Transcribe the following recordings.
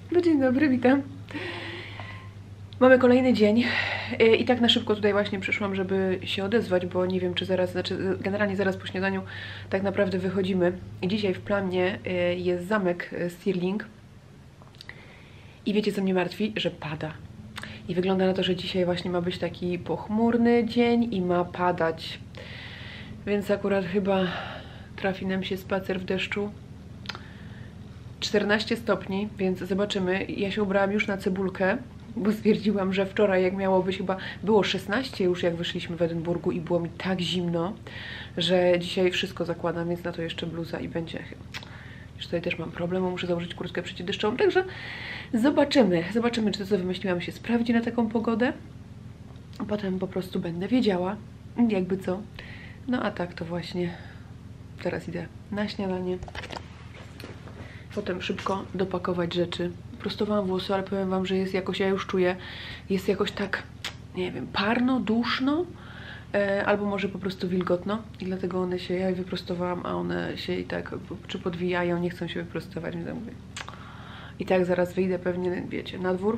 No dzień dobry, witam. Mamy kolejny dzień i tak na szybko tutaj właśnie przyszłam, żeby się odezwać, bo nie wiem, czy zaraz, generalnie zaraz po śniadaniu tak naprawdę wychodzimy. I dzisiaj w planie jest zamek Stirling i wiecie, co mnie martwi? Że pada. I wygląda na to, że dzisiaj właśnie ma być taki pochmurny dzień i ma padać. Więc akurat chyba trafi nam się spacer w deszczu. 14 stopni, więc zobaczymy. Ja się ubrałam już na cebulkę, bo stwierdziłam, że wczoraj, jak miało być, chyba było 16 już, jak wyszliśmy w Edynburgu i było mi tak zimno, że dzisiaj wszystko zakładam, więc na to jeszcze bluza i będzie. Już tutaj też mam problem, bo muszę założyć kurtkę przeciwdeszczową, także zobaczymy. Zobaczymy, czy to, co wymyśliłam, się sprawdzi na taką pogodę. A potem po prostu będę wiedziała, jakby co. No a tak to właśnie teraz idę na śniadanie. Potem szybko dopakować rzeczy. Prostowałam włosy, ale powiem wam, że jest jakoś, ja już czuję, jest jakoś tak, nie wiem, parno, duszno, albo może po prostu wilgotno i dlatego one się, ja je wyprostowałam, a one się i tak czy podwijają, nie chcą się wyprostować, więc ja mówię. I tak zaraz wyjdę pewnie, wiecie, na dwór.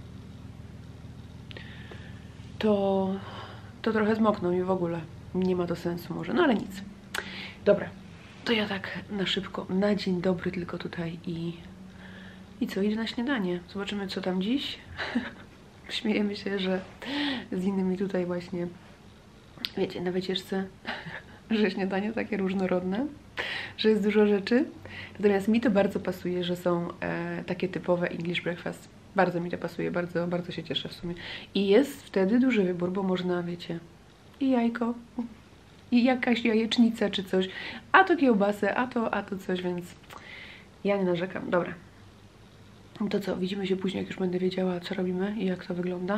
To trochę zmokną i w ogóle nie ma to sensu może, no ale nic. Dobra. To ja tak na szybko, na dzień dobry tylko tutaj i co, idę na śniadanie. Zobaczymy, co tam dziś. Śmiejemy się, że z innymi tutaj właśnie, wiecie, na wycieczce, że śniadanie takie różnorodne, że jest dużo rzeczy. Natomiast mi to bardzo pasuje, że są takie typowe English breakfast. Bardzo mi to pasuje, bardzo, bardzo się cieszę w sumie. I jest wtedy duży wybór, bo można, wiecie, i jajko, i jakaś jajecznica czy coś, a to kiełbasę, a to coś, więc ja nie narzekam. Dobra. To co, widzimy się później, jak już będę wiedziała, co robimy i jak to wygląda.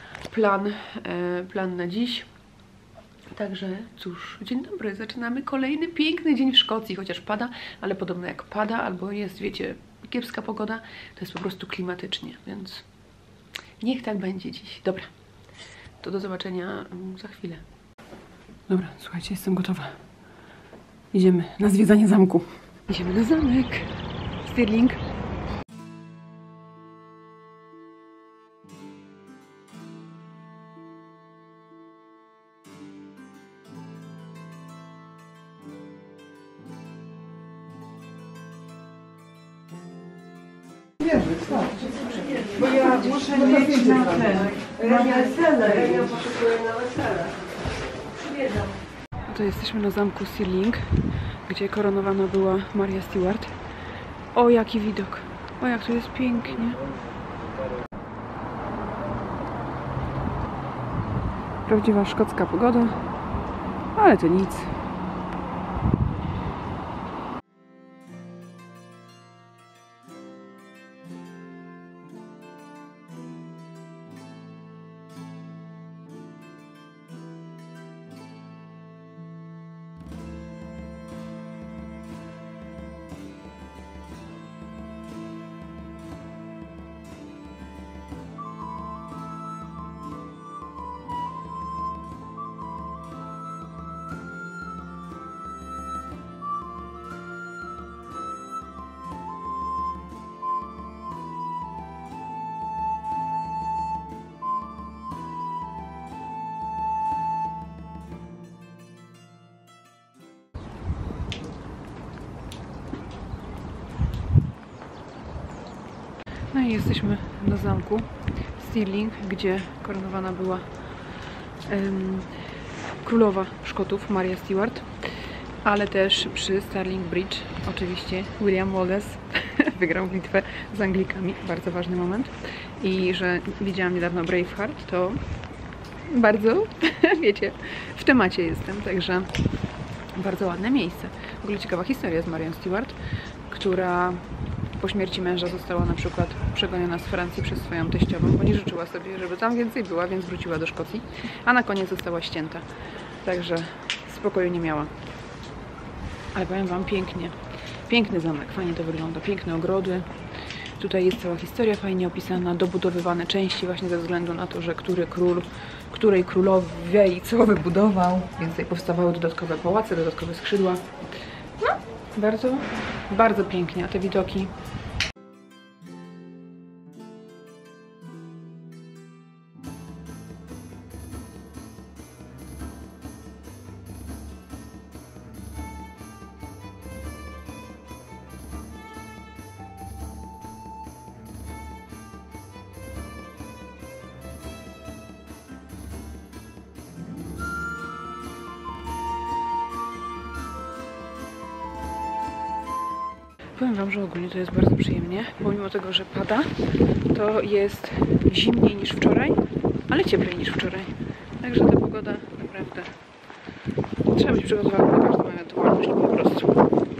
Plan na dziś. Także cóż, dzień dobry, zaczynamy kolejny piękny dzień w Szkocji, chociaż pada, ale podobno jak pada, albo jest, wiecie, kiepska pogoda, to jest po prostu klimatycznie, więc niech tak będzie dziś. Dobra, to do zobaczenia za chwilę. Dobra, słuchajcie, jestem gotowa. Idziemy na zwiedzanie zamku. Idziemy na zamek Stirling. Bo ja muszę mieć na ten, na wesele. Ja poszukuję na wesele. Przyjeżdżam. To jesteśmy na zamku Stirling, gdzie koronowana była Maria Stuart. O, jaki widok! O, jak tu jest pięknie! Prawdziwa szkocka pogoda, ale to nic. No i jesteśmy na zamku Stirling, gdzie koronowana była królowa Szkotów, Maria Stuart, ale też przy Stirling Bridge oczywiście William Wallace wygrał bitwę z Anglikami, bardzo ważny moment. I że widziałam niedawno Braveheart, to bardzo, wiecie, w temacie jestem, także bardzo ładne miejsce. W ogóle ciekawa historia z Marią Stuart, która po śmierci męża została na przykład przegoniona z Francji przez swoją teściową, bo nie życzyła sobie, żeby tam więcej była, więc wróciła do Szkocji, a na koniec została ścięta. Także spokoju nie miała. Ale powiem wam, pięknie. Piękny zamek, fajnie to wygląda, piękne ogrody. Tutaj jest cała historia fajnie opisana, dobudowywane części właśnie ze względu na to, że który król, której królowej co wybudował, więc tutaj powstawały dodatkowe pałace, dodatkowe skrzydła. No, bardzo, bardzo pięknie, a te widoki Powiem Wam, że ogólnie to jest bardzo przyjemnie. Pomimo tego, że pada, to jest zimniej niż wczoraj, ale cieplej niż wczoraj. Także ta pogoda naprawdę trzeba być przygotowanym na każdą ewentualność po prostu.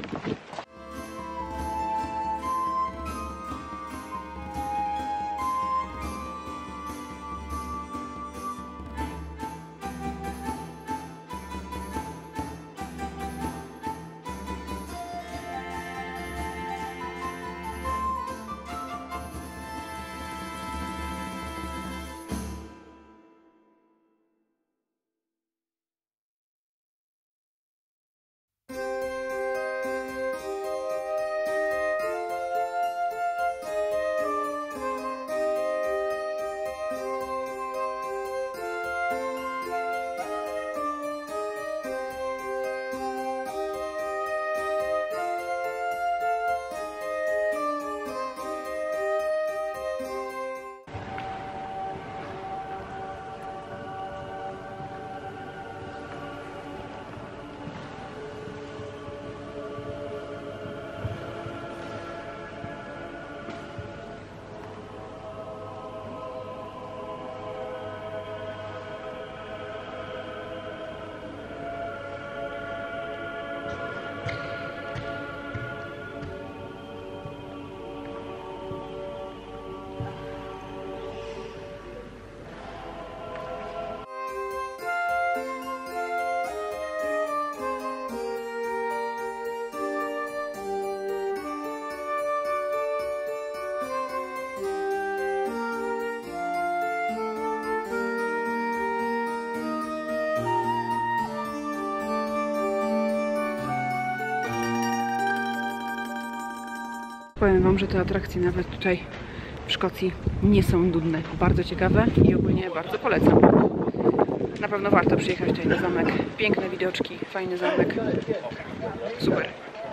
Powiem Wam, że te atrakcje nawet tutaj w Szkocji nie są nudne. Bardzo ciekawe i ogólnie bardzo polecam. Na pewno warto przyjechać tutaj na zamek. Piękne widoczki, fajny zamek. Super.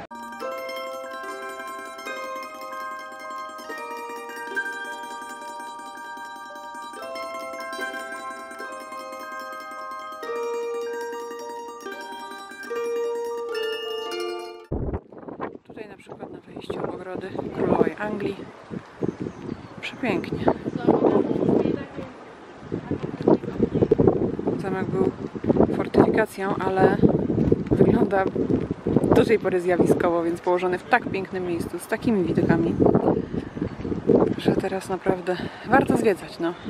Tutaj na przykład na wejściu ogrody królowej Anglii. Przepięknie. Zamek był fortyfikacją, ale wygląda do tej pory zjawiskowo, więc położony w tak pięknym miejscu, z takimi widokami, że teraz naprawdę warto zwiedzać, no.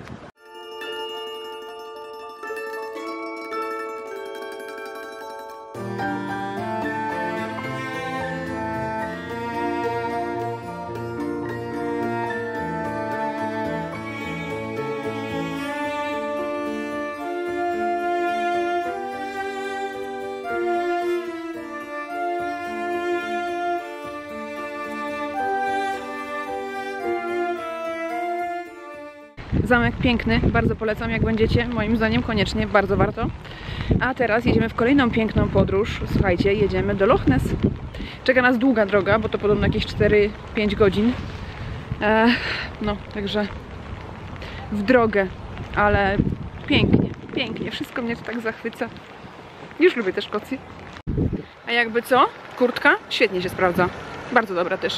Zamek piękny, bardzo polecam, jak będziecie, moim zdaniem koniecznie, bardzo warto. A teraz jedziemy w kolejną piękną podróż. Słuchajcie, jedziemy do Loch Ness. Czeka nas długa droga, bo to podobno jakieś 4-5 godzin. No, także w drogę, ale pięknie, pięknie, wszystko mnie to tak zachwyca. Już lubię tę Szkocję. A jakby co? Kurtka świetnie się sprawdza, bardzo dobra też.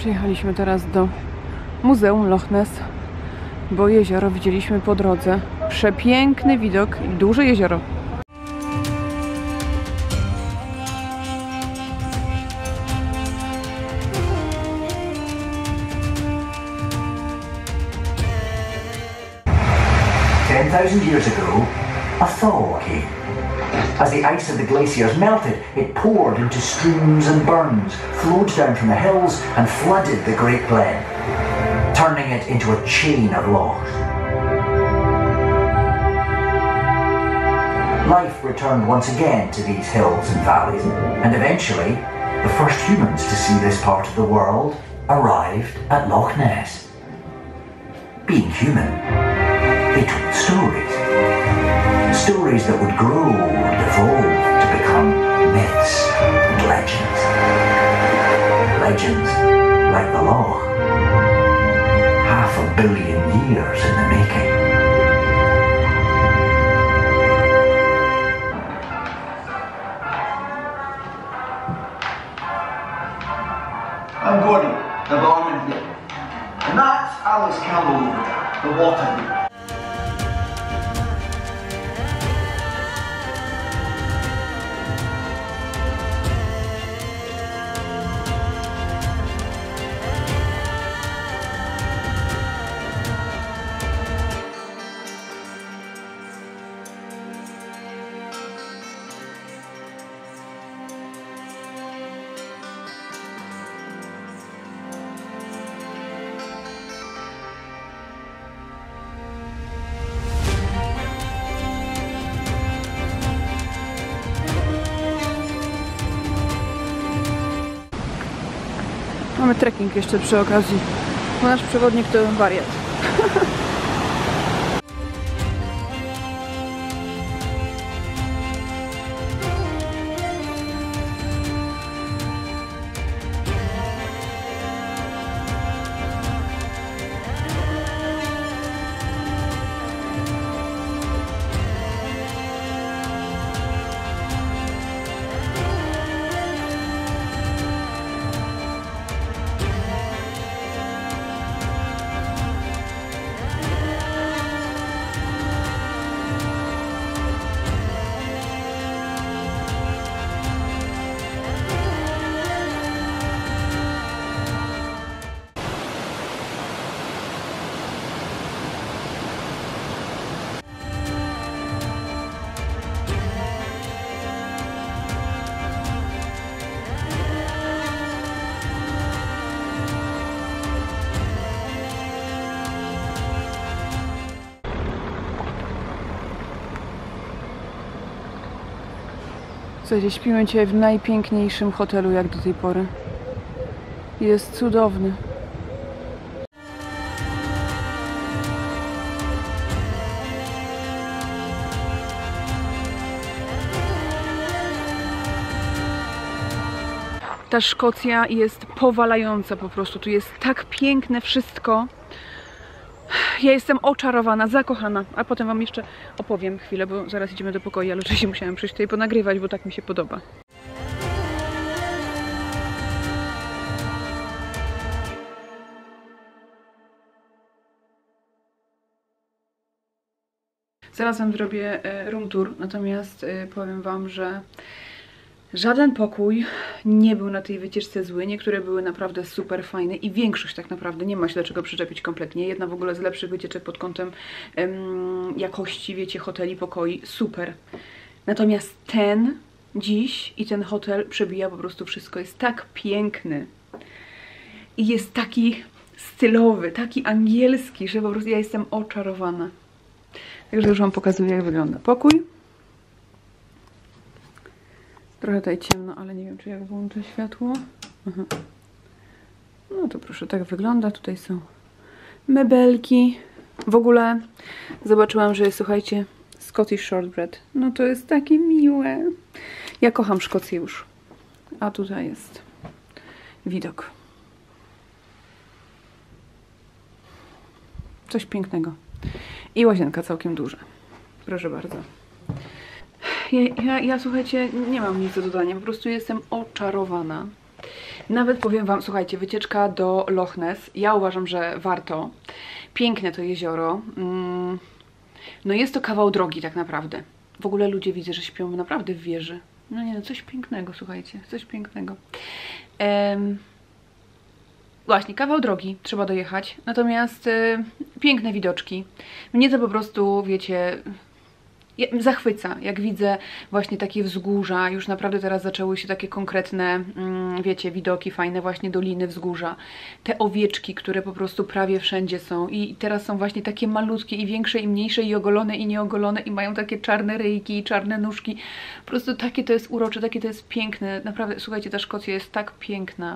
Przyjechaliśmy teraz do Muzeum Loch Ness, bo jezioro widzieliśmy po drodze. Przepiękny widok i duże jezioro. Years ago, a thaw came. As the ice of the glaciers melted, it poured into streams and burns, flowed down from the hills and flooded the Great Glen, turning it into a chain of lochs. Life returned once again to these hills and valleys, and eventually, the first humans to see this part of the world arrived at Loch Ness. Being human, they told stories. Stories that would grow and evolve to become myths and legends. Legends like the Loch. 500 million years in the making. I'm Gordon, the barman here. And that's Alice Campbell over there, the water leader. Mamy trekking jeszcze przy okazji, bo nasz przewodnik to wariat. Słuchajcie, śpimy dzisiaj w najpiękniejszym hotelu jak do tej pory. Jest cudowny. Ta Szkocja jest powalająca po prostu. Tu jest tak piękne wszystko. Ja jestem oczarowana, zakochana. A potem wam jeszcze opowiem chwilę, bo zaraz idziemy do pokoju, ale oczywiście musiałam przyjść tutaj ponagrywać, bo tak mi się podoba. Zaraz wam zrobię room tour, natomiast powiem wam, że żaden pokój nie był na tej wycieczce zły. Niektóre były naprawdę super fajne i większość tak naprawdę nie ma się do czego przyczepić kompletnie. Jedna w ogóle z lepszych wycieczek pod kątem jakości, wiecie, hoteli, pokoi. Super. Natomiast ten dziś i ten hotel przebija po prostu wszystko. Jest tak piękny i jest taki stylowy, taki angielski, że po prostu ja jestem oczarowana. Także już wam pokazuję, jak wygląda pokój. Trochę tutaj ciemno, ale nie wiem, czy jak włączę światło. Aha. No to proszę, tak wygląda. Tutaj są mebelki. W ogóle zobaczyłam, że jest, słuchajcie, Scottish Shortbread. No to jest takie miłe. Ja kocham Szkocję już. A tutaj jest widok. Coś pięknego. I łazienka całkiem duża. Proszę bardzo. Ja słuchajcie, nie mam nic do dodania. Po prostu jestem oczarowana. Nawet powiem Wam, słuchajcie, wycieczka do Loch Ness, ja uważam, że warto. Piękne to jezioro. No jest to kawał drogi tak naprawdę. W ogóle ludzie widzę, że śpią naprawdę w wieży. No nie, no coś pięknego, słuchajcie, coś pięknego. Właśnie, kawał drogi trzeba dojechać, natomiast piękne widoczki. Mnie to po prostu, wiecie, zachwyca, jak widzę właśnie takie wzgórza. Już naprawdę teraz zaczęły się takie konkretne, wiecie, widoki, fajne właśnie doliny, wzgórza. Te owieczki, które po prostu prawie wszędzie są i teraz są właśnie takie malutkie i większe i mniejsze i ogolone i nieogolone i mają takie czarne ryjki i czarne nóżki. Po prostu takie to jest urocze, takie to jest piękne. Naprawdę, słuchajcie, ta Szkocja jest tak piękna.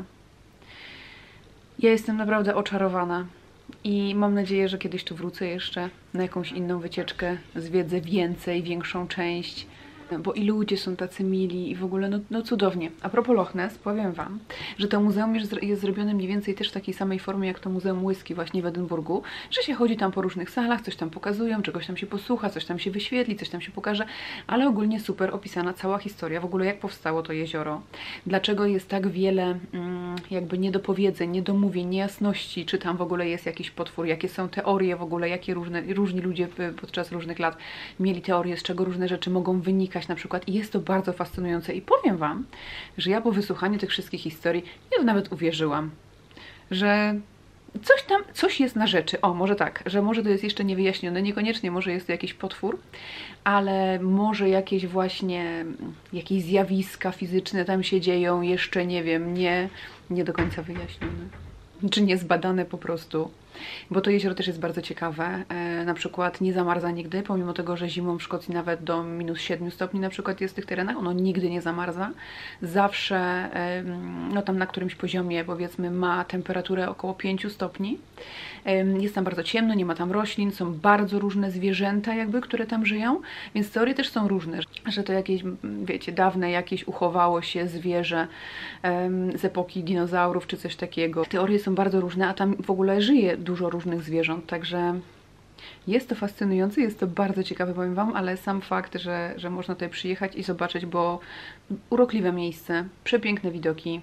Ja jestem naprawdę oczarowana i mam nadzieję, że kiedyś tu wrócę jeszcze na jakąś inną wycieczkę, zwiedzę więcej, większą część, bo i ludzie są tacy mili i w ogóle no cudownie. A propos Loch Ness, powiem Wam, że to muzeum jest zrobione mniej więcej też w takiej samej formie jak to Muzeum Whisky właśnie w Edynburgu, że się chodzi tam po różnych salach, coś tam pokazują, czegoś tam się posłucha, coś tam się wyświetli, coś tam się pokaże, ale ogólnie super opisana cała historia, w ogóle jak powstało to jezioro, dlaczego jest tak wiele jakby niedopowiedzeń, niedomówień, niejasności, czy tam w ogóle jest jakiś potwór, jakie są teorie w ogóle, jakie różni ludzie podczas różnych lat mieli teorie, z czego różne rzeczy mogą wynikać na przykład i jest to bardzo fascynujące i powiem Wam, że ja po wysłuchaniu tych wszystkich historii ja nawet uwierzyłam, że coś jest na rzeczy. O, może tak, że może to jest jeszcze niewyjaśnione, niekoniecznie może jest to jakiś potwór, ale może jakieś właśnie, jakieś zjawiska fizyczne tam się dzieją, jeszcze nie wiem, nie do końca wyjaśnione. Czy niezbadane po prostu. Bo to jezioro też jest bardzo ciekawe. Na przykład nie zamarza nigdy, pomimo tego, że zimą w Szkocji nawet do -7 stopni na przykład jest w tych terenach, ono nigdy nie zamarza. Zawsze, no tam na którymś poziomie powiedzmy ma temperaturę około 5 stopni. Jest tam bardzo ciemno, nie ma tam roślin, są bardzo różne zwierzęta jakby, które tam żyją, więc teorie też są różne, że to jakieś, wiecie, dawne jakieś uchowało się zwierzę z epoki dinozaurów czy coś takiego. Teorie są bardzo różne, a tam w ogóle żyje dużo różnych zwierząt, także jest to fascynujące, jest to bardzo ciekawe, powiem Wam, ale sam fakt, że można tutaj przyjechać i zobaczyć, bo urokliwe miejsce, przepiękne widoki.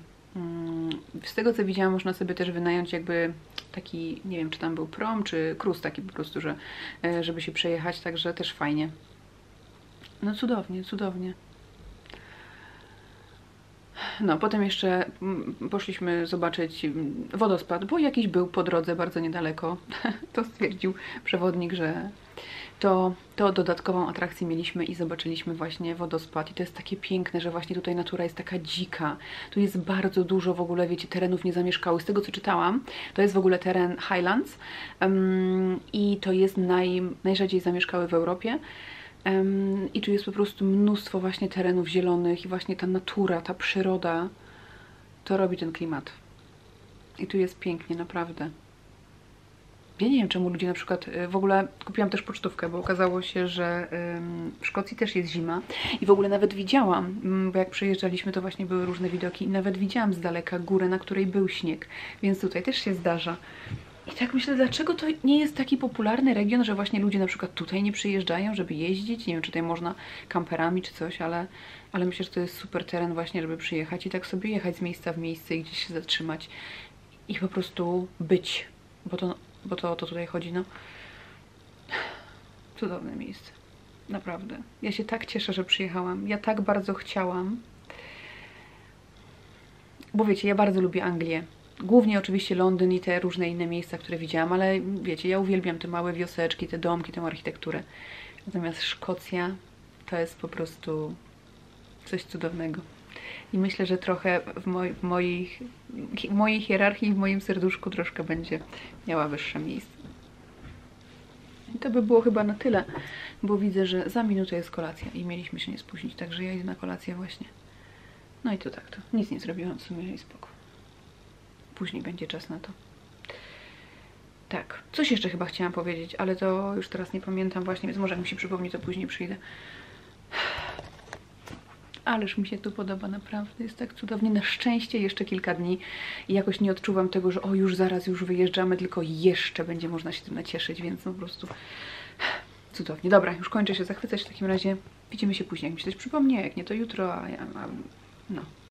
Z tego co widziałam, można sobie też wynająć jakby taki, nie wiem czy tam był prom, czy cruise taki po prostu, żeby się przejechać, także też fajnie. No cudownie, cudownie. No, potem jeszcze poszliśmy zobaczyć wodospad, bo jakiś był po drodze bardzo niedaleko. To stwierdził przewodnik, że to dodatkową atrakcję mieliśmy i zobaczyliśmy właśnie wodospad. I to jest takie piękne, że właśnie tutaj natura jest taka dzika. Tu jest bardzo dużo w ogóle, wiecie, terenów niezamieszkałych. Z tego co czytałam, to jest w ogóle teren Highlands i to jest najrzadziej zamieszkały w Europie. I tu jest po prostu mnóstwo właśnie terenów zielonych i właśnie ta natura, ta przyroda, to robi ten klimat. I tu jest pięknie, naprawdę. Ja nie wiem, czemu ludzie na przykład, w ogóle kupiłam też pocztówkę, bo okazało się, że w Szkocji też jest zima i w ogóle nawet widziałam, bo jak przejeżdżaliśmy, to właśnie były różne widoki i nawet widziałam z daleka górę, na której był śnieg, więc tutaj też się zdarza. I tak myślę, dlaczego to nie jest taki popularny region, że właśnie ludzie na przykład tutaj nie przyjeżdżają, żeby jeździć. Nie wiem, czy tutaj można kamperami czy coś, ale myślę, że to jest super teren właśnie, żeby przyjechać i tak sobie jechać z miejsca w miejsce i gdzieś się zatrzymać i po prostu być, bo to o to tutaj chodzi, no. Cudowne miejsce, naprawdę. Ja się tak cieszę, że przyjechałam. Ja tak bardzo chciałam, bo wiecie, ja bardzo lubię Anglię. Głównie oczywiście Londyn i te różne inne miejsca, które widziałam, ale wiecie, ja uwielbiam te małe wioseczki, te domki, tę architekturę. Natomiast Szkocja to jest po prostu coś cudownego. I myślę, że trochę w mojej hierarchii, w moim serduszku troszkę będzie miała wyższe miejsce. I to by było chyba na tyle, bo widzę, że za minutę jest kolacja i mieliśmy się nie spóźnić, także ja idę na kolację właśnie. No i to tak, to nic nie zrobiłam w sumie i spoko. Później będzie czas na to. Tak, coś jeszcze chyba chciałam powiedzieć, ale to już teraz nie pamiętam właśnie, więc może jak mi się przypomni, to później przyjdę. Ależ mi się tu podoba, naprawdę, jest tak cudownie. Na szczęście jeszcze kilka dni i jakoś nie odczuwam tego, że o już zaraz, już wyjeżdżamy, tylko jeszcze będzie można się tym nacieszyć, więc no po prostu cudownie. Dobra, już kończę się zachwycać, w takim razie widzimy się później, jak mi się coś przypomni, jak nie to jutro, no.